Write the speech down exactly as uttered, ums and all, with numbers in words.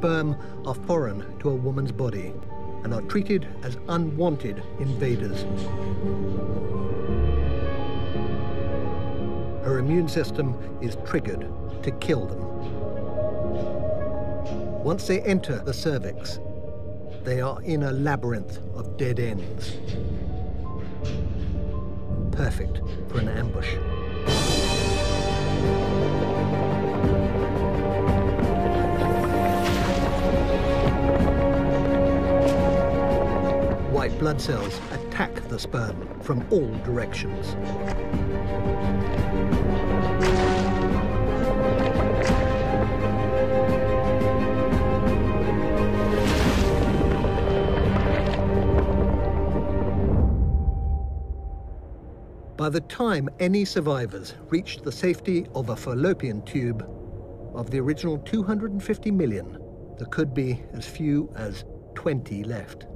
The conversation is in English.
sperm are foreign to a woman's body and are treated as unwanted invaders. Her immune system is triggered to kill them. Once they enter the cervix, they are in a labyrinth of dead ends. Perfect for an ambush. White blood cells attack the sperm from all directions. By the time any survivors reached the safety of a fallopian tube, of the original two hundred fifty million, there could be as few as twenty left.